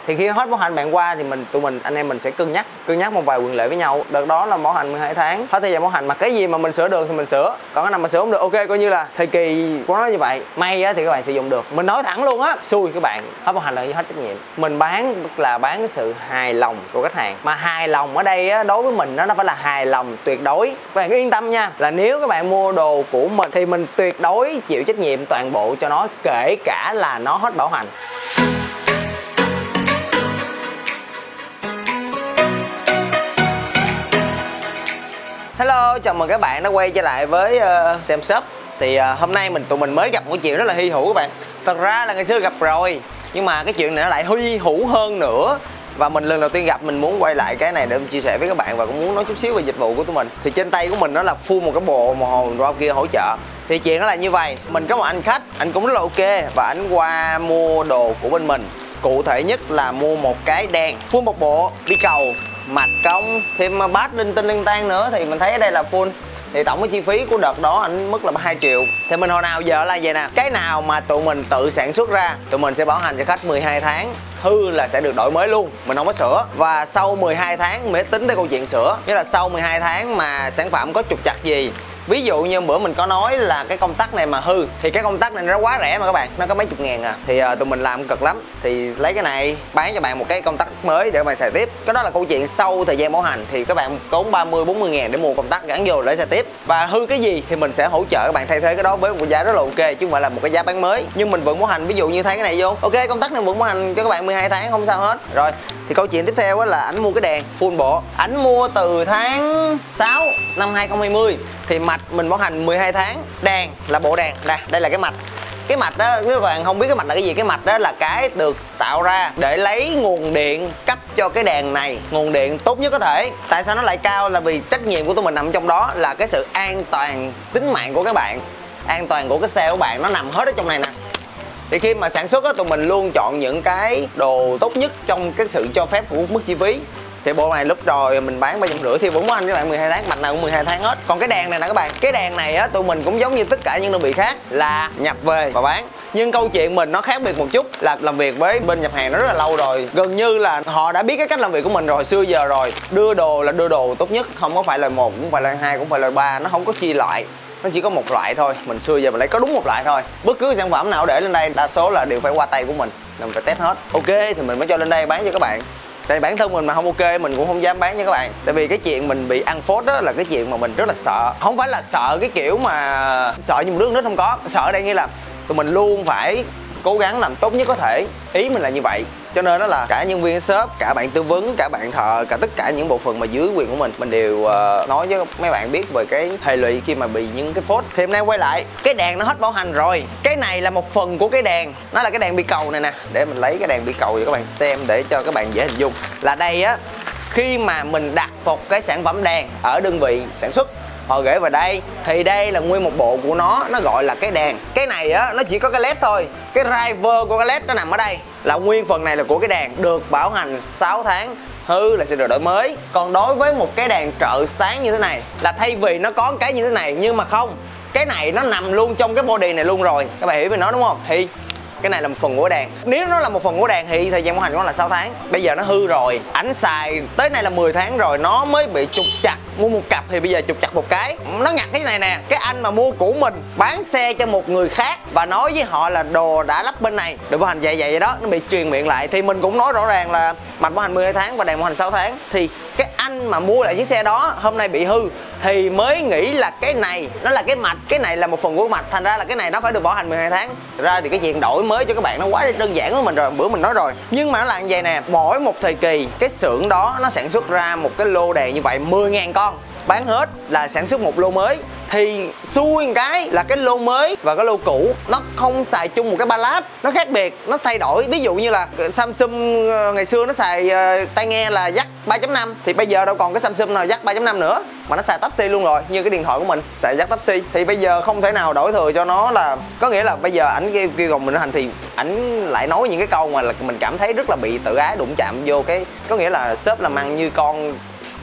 Thì khi hết bảo hành bạn qua thì tụi mình anh em mình sẽ cân nhắc một vài quyền lợi với nhau. Đợt đó là bảo hành 12 tháng, hết thời gian bảo hành, mà cái gì mà mình sửa được thì mình sửa, còn cái nào mà sửa không được ok, coi như là thời kỳ của nó như vậy. May á thì các bạn sử dụng được, mình nói thẳng luôn á, xui các bạn hết bảo hành là hết trách nhiệm. Mình bán là bán cái sự hài lòng của khách hàng, mà hài lòng ở đây á, đối với mình nó phải là hài lòng tuyệt đối. Các bạn yên tâm nha, là nếu các bạn mua đồ của mình thì mình tuyệt đối chịu trách nhiệm toàn bộ cho nó, kể cả là nó hết bảo hành. Hello, chào mừng các bạn đã quay trở lại với Xem Shop. Thì hôm nay tụi mình mới gặp một chuyện rất là hy hữu các bạn. Thật ra là ngày xưa gặp rồi, nhưng mà cái chuyện này nó lại hy hữu hơn nữa. Và mình lần đầu tiên gặp, mình muốn quay lại cái này để mình chia sẻ với các bạn, và cũng muốn nói chút xíu về dịch vụ của tụi mình. Thì trên tay của mình nó là full một cái bộ mồ hôi qua kia hỗ trợ. Thì chuyện nó là như vậy, mình có một anh khách, anh cũng rất là ok, và anh qua mua đồ của bên mình. Cụ thể nhất là mua một cái đèn full một bộ, đi cầu, mạch cong, thêm bát linh tinh linh tan nữa, thì mình thấy ở đây là full. Thì tổng cái chi phí của đợt đó anh mất là 2 triệu. Thì mình hồi nào giờ là vậy nè, cái nào mà tụi mình tự sản xuất ra, tụi mình sẽ bảo hành cho khách 12 tháng, hư là sẽ được đổi mới luôn, mình không có sửa. Và sau 12 tháng mới tính tới câu chuyện sửa, nghĩa là sau 12 tháng mà sản phẩm có trục trặc gì, ví dụ như bữa mình có nói là cái công tắc này mà hư, thì cái công tắc này nó quá rẻ mà các bạn, nó có mấy chục ngàn à, thì tụi mình làm cực lắm, thì lấy cái này bán cho bạn một cái công tắc mới để các bạn xài tiếp. Cái đó là câu chuyện sau thời gian bảo hành, thì các bạn tốn 30-40 ngàn để mua công tắc gắn vô để xài tiếp. Và hư cái gì thì mình sẽ hỗ trợ các bạn thay thế cái đó với một giá rất là ok, chứ không phải là một cái giá bán mới, nhưng mình vẫn bảo hành. Ví dụ như thấy cái này vô, ok, công tắc này vẫn bảo hành cho các bạn 12 tháng không sao hết. Rồi thì câu chuyện tiếp theo là ảnh mua cái đèn full bộ, ảnh mua từ tháng 6 năm 2020, thì mạch mình bảo hành 12 tháng. Đèn là bộ đèn nè, đây là cái mạch. Cái mạch đó các bạn không biết cái mạch là cái gì, cái mạch đó là cái được tạo ra để lấy nguồn điện cấp cho cái đèn này, nguồn điện tốt nhất có thể. Tại sao nó lại cao? Là vì trách nhiệm của tụi mình nằm trong đó, là cái sự an toàn tính mạng của các bạn, an toàn của cái xe của bạn, nó nằm hết ở trong này nè. Thì khi mà sản xuất á, tụi mình luôn chọn những cái đồ tốt nhất trong cái sự cho phép của mức chi phí. Thì bộ này lúc rồi mình bán 350 thì vẫn anh các bạn 12 tháng, mạch nào cũng 12 tháng hết. Còn cái đèn này nè các bạn, cái đèn này á, tụi mình cũng giống như tất cả những đơn vị khác là nhập về và bán. Nhưng câu chuyện mình nó khác biệt một chút, là làm việc với bên nhập hàng nó rất là lâu rồi, gần như là họ đã biết cái cách làm việc của mình rồi, xưa giờ rồi. Đưa đồ là đưa đồ tốt nhất, không có phải là một, cũng phải là hai, cũng phải là ba, nó không có chia loại, nó chỉ có một loại thôi. Mình xưa giờ mình lấy có đúng một loại thôi. Bất cứ sản phẩm nào để lên đây đa số là đều phải qua tay của mình, mình phải test hết. Ok thì mình mới cho lên đây bán cho các bạn. Tại bản thân mình mà không ok mình cũng không dám bán cho các bạn. Tại vì cái chuyện mình bị ăn phốt đó là cái chuyện mà mình rất là sợ. Không phải là sợ cái kiểu mà sợ như một đứa con nít, không có. Sợ ở đây như là tụi mình luôn phải cố gắng làm tốt nhất có thể. Ý mình là như vậy. Cho nên đó là cả nhân viên shop, cả bạn tư vấn, cả bạn thợ, cả tất cả những bộ phận mà dưới quyền của mình đều nói với mấy bạn biết về cái hệ lụy khi mà bị những cái phốt. Thì hôm nay quay lại, cái đèn nó hết bảo hành rồi. Cái này là một phần của cái đèn, nó là cái đèn bi cầu này nè. Để mình lấy cái đèn bi cầu cho các bạn xem để cho các bạn dễ hình dung. Là đây á, khi mà mình đặt một cái sản phẩm đèn ở đơn vị sản xuất, họ gửi vào đây, thì đây là nguyên một bộ của nó gọi là cái đèn. Cái này á, nó chỉ có cái led thôi. Cái driver của cái led nó nằm ở đây. Là nguyên phần này là của cái đèn, được bảo hành 6 tháng, hư là sẽ được đổi mới. Còn đối với một cái đèn trợ sáng như thế này, là thay vì nó có cái như thế này, nhưng mà không, cái này nó nằm luôn trong cái body này luôn rồi. Các bạn hiểu mình nói đúng không? Thì cái này là một phần của đèn. Nếu nó là một phần của đèn thì thời gian bảo hành của nó là 6 tháng. Bây giờ nó hư rồi, ảnh xài tới nay là 10 tháng rồi, nó mới bị trục trặc. Mua một cặp thì bây giờ trục trặc một cái. Nó ngặt thế này nè, cái anh mà mua của mình bán xe cho một người khác và nói với họ là đồ đã lắp bên này, được bảo hành vậy đó, nó bị truyền miệng lại. Thì mình cũng nói rõ ràng là mạch bảo hành 12 tháng và đèn bảo hành 6 tháng. Thì cái anh mà mua lại chiếc xe đó hôm nay bị hư thì mới nghĩ là cái này nó là cái mạch, cái này là một phần của mạch, thành ra là cái này nó phải được bảo hành 12 tháng. Thật ra thì cái chuyện đổi mới cho các bạn nó quá đơn giản với mình rồi, bữa mình nói rồi. Nhưng mà nó là như vậy nè, mỗi một thời kỳ cái xưởng đó nó sản xuất ra một cái lô đèn như vậy 10.000 con, bán hết là sản xuất một lô mới. Thì xui một cái là cái lô mới và cái lô cũ nó không xài chung một cái ba lát, nó khác biệt, nó thay đổi. Ví dụ như là Samsung ngày xưa nó xài tai nghe là jack 3.5, thì bây giờ đâu còn cái Samsung nào jack 3.5 nữa, mà nó xài Type C luôn rồi. Như cái điện thoại của mình xài jack Type C, thì bây giờ không thể nào đổi thừa cho nó. Là có nghĩa là bây giờ ảnh kêu gồng mình hành, thì ảnh lại nói những cái câu mà là mình cảm thấy rất là bị tự ái, đụng chạm vô cái, có nghĩa là shop làm ăn như con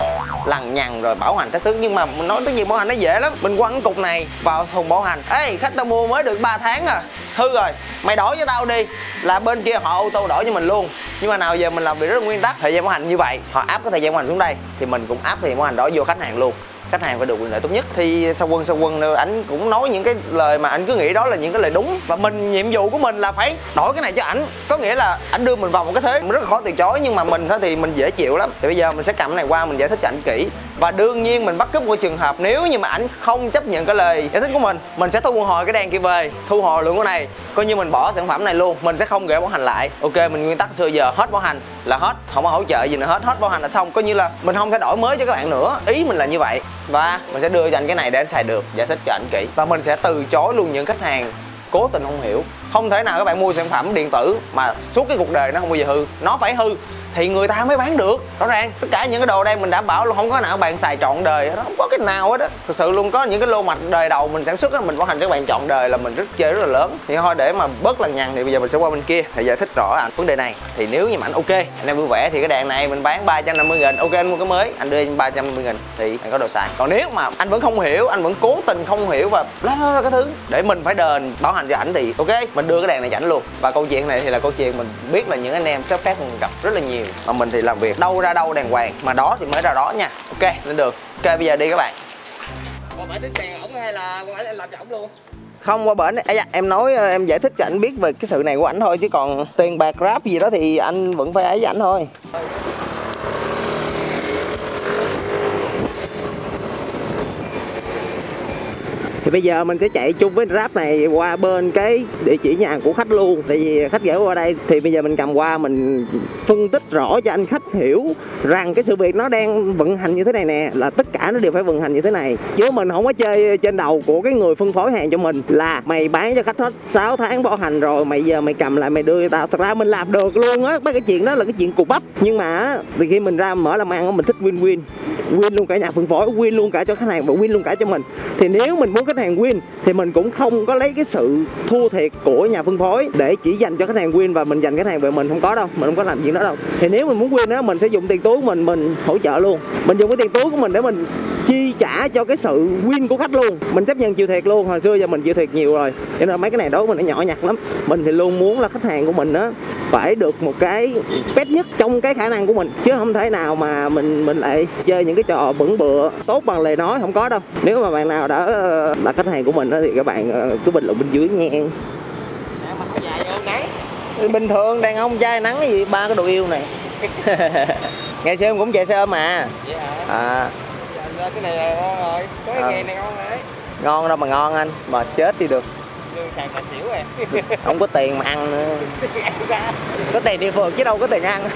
lằng nhằng rồi bảo hành các thứ. Nhưng mà mình nói cái gì bảo hành nó dễ lắm, mình quăng cái cục này vào thùng bảo hành. Ê, khách tao mua mới được 3 tháng à, hư rồi, mày đổi cho tao đi, là bên kia họ auto đổi cho mình luôn. Nhưng mà nào giờ mình làm việc rất là nguyên tắc, thời gian bảo hành như vậy, họ áp cái thời gian bảo hành xuống đây thì mình cũng áp thời gian bảo hành đó vô khách hàng luôn. Khách hàng phải được quyền lợi tốt nhất. Thì sau quân ảnh cũng nói những cái lời mà anh cứ nghĩ đó là những cái lời đúng, và mình nhiệm vụ của mình là phải đổi cái này cho ảnh. Có nghĩa là ảnh đưa mình vào một cái thế rất là khó từ chối, nhưng mà mình thì mình dễ chịu lắm. Thì bây giờ mình sẽ cầm cái này qua, mình giải thích cho ảnh kỹ, và đương nhiên mình bắt cúp một trường hợp nếu như mà ảnh không chấp nhận cái lời giải thích của mình sẽ thu hồi cái đèn kia về, thu hồi lượng của này, coi như mình bỏ sản phẩm này luôn, mình sẽ không gửi bảo hành lại. Ok, mình nguyên tắc xưa giờ hết bảo hành là hết, không có hỗ trợ gì nữa hết bảo hành là xong, coi như là mình không thể đổi mới cho các bạn nữa, ý mình là như vậy. Và mình sẽ đưa cho anh cái này để anh xài được, giải thích cho anh kỹ, và mình sẽ từ chối luôn những khách hàng cố tình không hiểu. Không thể nào các bạn mua sản phẩm điện tử mà suốt cái cuộc đời nó không bao giờ hư, nó phải hư thì người ta mới bán được. Rõ ràng tất cả những cái đồ đây mình đảm bảo luôn, không có nào bạn xài trọn đời, nó không có cái nào hết á. Thực sự luôn, có những cái lô mạch đời đầu mình sản xuất á, mình bảo hành các bạn trọn đời là mình chơi rất là lớn. Thì thôi để mà bớt lằng nhằng thì bây giờ mình sẽ qua bên kia để giải thích rõ anh vấn đề này. Thì nếu như mà anh ok, anh em vui vẻ thì cái đèn này mình bán 350.000, ok anh mua cái mới, anh đưa anh 350.000 thì anh có đồ xài. Còn nếu mà anh vẫn không hiểu, anh vẫn cố tình không hiểu và lá cái thứ để mình phải đền bảo hành cho ảnh thì ok, mình đưa cái đèn này cho ảnh luôn. Và câu chuyện này thì là câu chuyện mình biết là những anh em shop khác mình gặp rất là nhiều, mà mình thì làm việc đâu ra đâu đàng hoàng, mà đó thì mới ra đó nha. Ok, lên đường. Ok, bây giờ đi các bạn. Qua bển tính tiền ổng hay là qua bển em làm cho ổng luôn? Không, qua bển ấy, em nói em giải thích cho anh biết về cái sự này của ảnh thôi, chứ còn tiền bạc Grab gì đó thì anh vẫn phải ấy với ảnh thôi. Thì bây giờ mình sẽ chạy chung với Grab này qua bên cái địa chỉ nhà của khách luôn. Tại vì khách gửi qua đây thì bây giờ mình cầm qua, mình phân tích rõ cho anh khách hiểu rằng cái sự việc nó đang vận hành như thế này nè, là tất cả nó đều phải vận hành như thế này. Chứ mình không có chơi trên đầu của cái người phân phối hàng cho mình là mày bán cho khách hết 6 tháng bảo hành rồi, mày giờ mày cầm lại mày đưa cho tao. Thật ra mình làm được luôn á, mấy cái chuyện đó là cái chuyện cục bắp. Nhưng mà thì khi mình ra mở làm ăn mình thích win-win, win luôn cả nhà phân phối, win luôn cả cho khách hàng và win luôn cả cho mình. Thì nếu mình muốn khách hàng win thì mình cũng không có lấy cái sự thua thiệt của nhà phân phối để chỉ dành cho khách hàng win và mình dành khách hàng về mình, không có đâu, mình không có làm chuyện đó đâu. Thì nếu mình muốn win á, mình sẽ dùng tiền túi của mình hỗ trợ luôn, mình dùng cái tiền túi của mình để mình chi trả cho cái sự win của khách luôn. Mình chấp nhận chịu thiệt luôn, hồi xưa giờ mình chịu thiệt nhiều rồi, cho nên mấy cái này đối với mình nó nhỏ nhặt lắm. Mình thì luôn muốn là khách hàng của mình á phải được một cái best nhất trong cái khả năng của mình, chứ không thể nào mà mình lại chơi những cái trò bẩn bựa tốt bằng lời nói, không có đâu. Nếu mà bạn nào đã là khách hàng của mình đó, thì các bạn cứ bình luận bên dưới nha. Bình thường đàn ông trai nắng cái gì, ba cái đồ yêu này. Ngày xưa em cũng chạy xe ôm mà. Vậy hả? À. Cái này là ngon rồi, có cái nghề này ngon rồi. Ngon đâu mà ngon anh, mà chết đi được. Lương sàn là xỉu rồi. Không có tiền mà ăn nữa. Có tiền đi phượt chứ đâu có tiền ăn.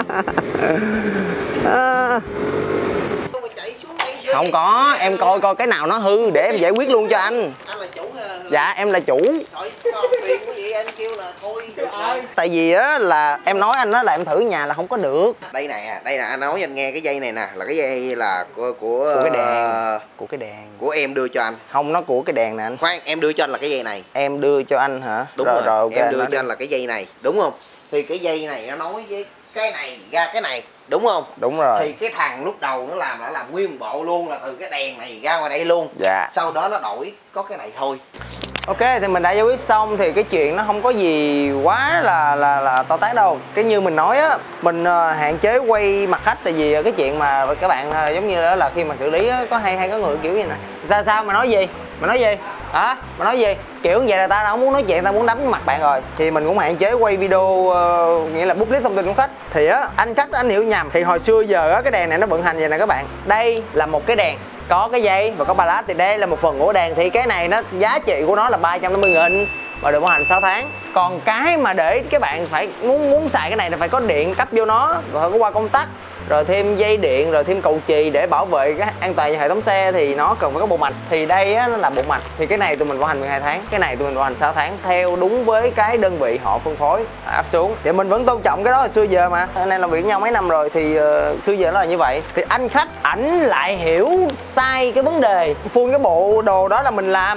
Không có, em coi cái nào nó hư để em giải quyết luôn cho anh. Anh là chủ hả? Dạ em là chủ. Trời, sao tiền của vậy anh kêu là thôi được rồi. Tại vì á là em nói anh nói là em thử nhà là không có được. Đây nè, đây nè, anh nói anh nghe cái dây này nè, là cái dây là của cái đèn. Của cái đèn. Của em đưa cho anh. Không, nó của cái đèn nè anh. Khoan, em đưa cho anh là cái dây này. Em đưa cho anh hả? Đúng rồi, okay, em đưa cho anh là cái dây này, đúng không? Thì cái dây này nó nối với cái này ra cái này, đúng không? Đúng rồi. Thì cái thằng lúc đầu nó làm nguyên bộ luôn, là từ cái đèn này ra ngoài đây luôn. Dạ. Sau đó nó đổi có cái này thôi. Ok, thì mình đã giải quyết xong thì cái chuyện nó không có gì quá là to tát đâu. Cái như mình nói á, mình hạn chế quay mặt khách, tại vì cái chuyện mà các bạn giống như đó là khi mà xử lý á, có hay có người kiểu như này. Sao mà nói gì? Mà nói gì? Hả? Mà nói gì? Kiểu như vậy là ta không muốn nói chuyện, ta muốn đấm mặt bạn rồi. Thì mình cũng hạn chế quay video, nghĩa là public thông tin của khách. Thì á, anh khách anh hiểu nhầm. Thì hồi xưa giờ á, cái đèn này nó vận hành vậy nè các bạn. Đây là một cái đèn có cái dây và có ba lát, thì đây là một phần của đèn. Thì cái này nó giá trị của nó là 350.000 và được bảo hành 6 tháng. Còn cái mà để các bạn phải muốn xài cái này thì phải có điện cấp vô nó, rồi phải có qua công tắc, rồi thêm dây điện, rồi thêm cầu chì để bảo vệ cái an toàn cho hệ thống xe, thì nó cần phải có bộ mạch. Thì đây á, nó là bộ mạch. Thì cái này tụi mình bảo hành 12 tháng, cái này tụi mình bảo hành 6 tháng theo đúng với cái đơn vị họ phân phối áp xuống. Thì mình vẫn tôn trọng cái đó, là xưa giờ mà anh em làm việc với nhau mấy năm rồi thì xưa giờ nó là như vậy. Thì anh khách ảnh lại hiểu sai cái vấn đề, phun cái bộ đồ đó là mình làm.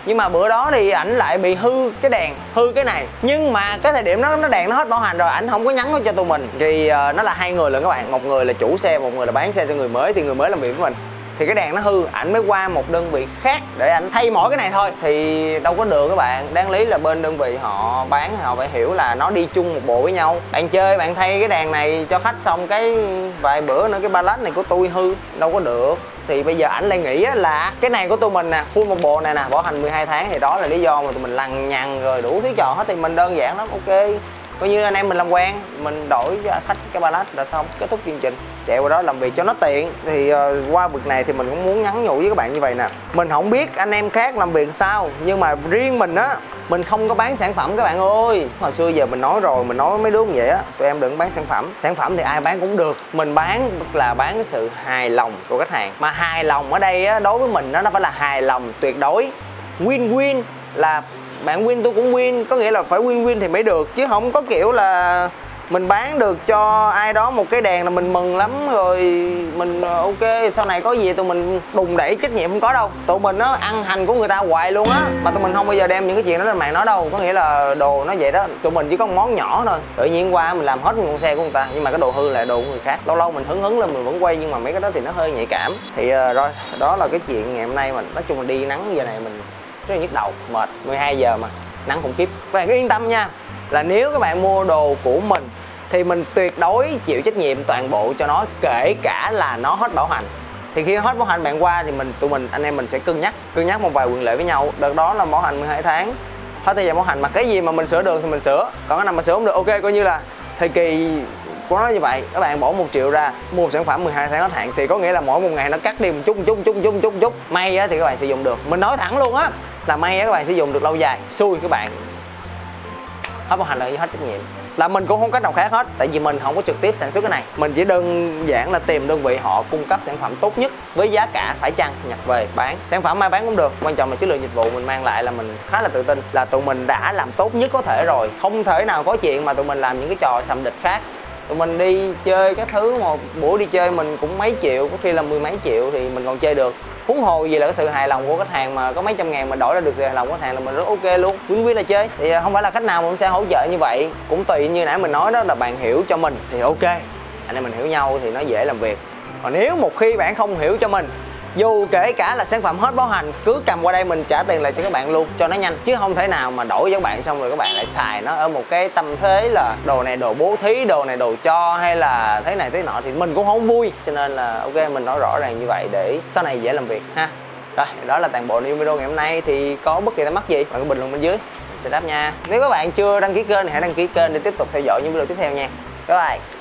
Nhưng mà bữa đó thì ảnh lại bị hư cái đèn, hư cái này. Nhưng mà cái thời điểm đó nó đèn nó hết bảo hành rồi, ảnh không có nhắn cho tụi mình. Thì nó là hai người lận các bạn, một người là chủ xe, một người là bán xe cho người mới. Thì người mới làm việc với mình, thì cái đèn nó hư, ảnh mới qua một đơn vị khác để ảnh thay mỗi cái này thôi. Thì đâu có được các bạn, đáng lý là bên đơn vị họ bán họ phải hiểu là nó đi chung một bộ với nhau. Bạn chơi bạn thay cái đèn này cho khách xong cái vài bữa nữa cái ba lát này của tôi hư, đâu có được. Thì bây giờ ảnh lại nghĩ là cái này của tụi mình nè, full một bộ này nè, bảo hành 12 tháng. Thì đó là lý do mà tụi mình lằng nhằng rồi đủ thứ trò hết. Thì mình đơn giản lắm, ok, coi như anh em mình làm quen, mình đổi cho khách cái ba lát là xong, kết thúc chương trình, chạy qua đó làm việc cho nó tiện. Thì qua việc này thì mình cũng muốn nhắn nhủ với các bạn như vậy nè, mình không biết anh em khác làm việc sao, nhưng mà riêng mình á, mình không có bán sản phẩm các bạn ơi. Hồi xưa giờ mình nói rồi, mình nói mấy đứa như vậy á, tụi em đừng bán sản phẩm. Sản phẩm thì ai bán cũng được, mình bán là bán cái sự hài lòng của khách hàng. Mà hài lòng ở đây á, đối với mình nó phải là hài lòng tuyệt đối, win-win, là bạn win tôi cũng win, có nghĩa là phải win-win thì mới được, chứ không có kiểu là mình bán được cho ai đó một cái đèn là mình mừng lắm rồi mình ok, sau này có gì tụi mình đùn đẩy trách nhiệm, không có đâu. Tụi mình nó ăn hành của người ta hoài luôn á, mà tụi mình không bao giờ đem những cái chuyện đó lên mạng nói đâu. Có nghĩa là đồ nó vậy đó, tụi mình chỉ có một món nhỏ thôi, tự nhiên qua mình làm hết một con xe của người ta, nhưng mà cái đồ hư là đồ của người khác. Lâu lâu mình hứng lên mình vẫn quay, nhưng mà mấy cái đó thì nó hơi nhạy cảm. Thì rồi đó là cái chuyện ngày hôm nay. Mình nói chung là đi nắng giờ này mình rất là nhức đầu, mệt, 12 giờ mà nắng khủng khiếp. Các bạn cứ yên tâm nha, là nếu các bạn mua đồ của mình thì mình tuyệt đối chịu trách nhiệm toàn bộ cho nó, kể cả là nó hết bảo hành. Thì khi hết bảo hành bạn qua thì tụi mình anh em mình sẽ cân nhắc một vài quyền lợi với nhau. Đợt đó là bảo hành 12 tháng, hết thời gian bảo hành, mà cái gì mà mình sửa được thì mình sửa, còn cái nào mà sửa không được, ok, coi như là thời kỳ của nó như vậy. Các bạn bỏ 1 triệu ra mua một sản phẩm 12 tháng hết hạn, thì có nghĩa là mỗi một ngày nó cắt đi một chút. May á thì các bạn sử dụng được, mình nói thẳng luôn á, là may á các bạn sử dụng được lâu dài. Xui các bạn hết bảo hành là hết trách nhiệm, là mình cũng không cách nào khác hết, tại vì mình không có trực tiếp sản xuất cái này. Mình chỉ đơn giản là tìm đơn vị họ cung cấp sản phẩm tốt nhất với giá cả phải chăng, nhập về bán. Sản phẩm ai bán cũng được, quan trọng là chất lượng dịch vụ mình mang lại là mình khá là tự tin là tụi mình đã làm tốt nhất có thể rồi. Không thể nào có chuyện mà tụi mình làm những cái trò sầm địch khác. Tụi mình đi chơi các thứ, một buổi đi chơi mình cũng mấy triệu, có khi là 10 mấy triệu thì mình còn chơi được. Huống hồ gì là cái sự hài lòng của khách hàng, mà có mấy trăm ngàn mà đổi ra được sự hài lòng của khách hàng là mình rất ok luôn, win-win là chơi. Thì không phải là khách nào cũng sẽ hỗ trợ như vậy, cũng tùy như nãy mình nói đó, là bạn hiểu cho mình thì ok, anh em mình hiểu nhau thì nó dễ làm việc. Còn nếu một khi bạn không hiểu cho mình, dù kể cả là sản phẩm hết bảo hành, cứ cầm qua đây mình trả tiền lại cho các bạn luôn cho nó nhanh, chứ không thể nào mà đổi cho các bạn xong rồi các bạn lại xài nó ở một cái tâm thế là đồ này đồ bố thí, đồ này đồ cho, hay là thế này thế nọ, thì mình cũng không vui. Cho nên là ok, mình nói rõ ràng như vậy để sau này dễ làm việc ha. Rồi, đó là toàn bộ nội dung video ngày hôm nay. Thì có bất kỳ thắc mắc gì bạn cứ bình luận bên dưới, mình sẽ đáp nha. Nếu các bạn chưa đăng ký kênh thì hãy đăng ký kênh để tiếp tục theo dõi những video tiếp theo nha. Bye bye.